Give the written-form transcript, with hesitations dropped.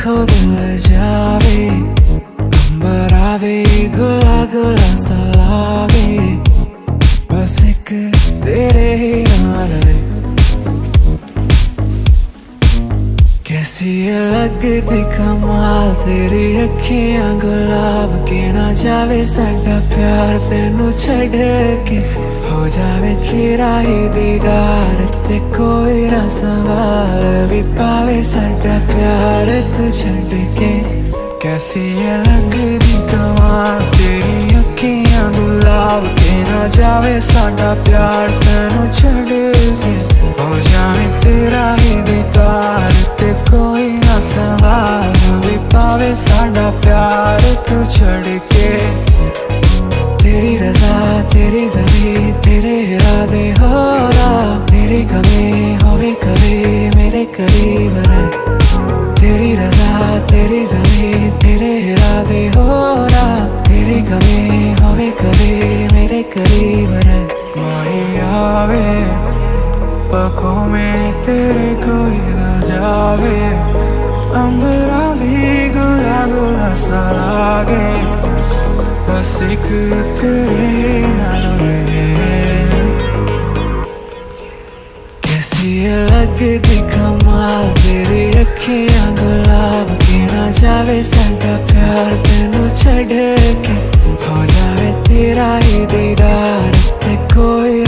खुदल जावे, अंबर आवे गुला गुला सा लागे, बस एक तेरे ही नाल वे। कैसी ये लगदी कमाल तेरी अखियां गुलाब के, ना जावे साडा प्यार तेनू छड़ के, हो जावे तेरा ही दीदार ते कोई ना संभाल भी पावे साडा प्यार तू छड़ के। कैसी ये लगदी कमाल तेरी अखियां गुलाब के, ना जावे साडा प्यार तेनू छड़ के, हो जावे तेरा ही दीदार ते कोई ना संभाल भी पावे साडा प्यार तू छड़ के। तेरी रज़ा तेरी ज़मीं तेरे इरादे हो रहा, तेरी कमी होवे कभी मेरे करीब रहे। तेरी रज़ा तेरी ज़मीं तेरे इरादे हो रहा, तेरी कमी होवे कभी मेरे करीब रहे। माही आवे पखों में तेरे कोई ना जावे, अंबरा भी गुला गुला सा लागे, बस एक तेरे नाल वे। कैसी ये लगदी कमाल तेरी अखियां गुलाब के, ना जावे साडा प्यार तेनू छड़ के, हो जावे तेरा ही दीदार ते कोई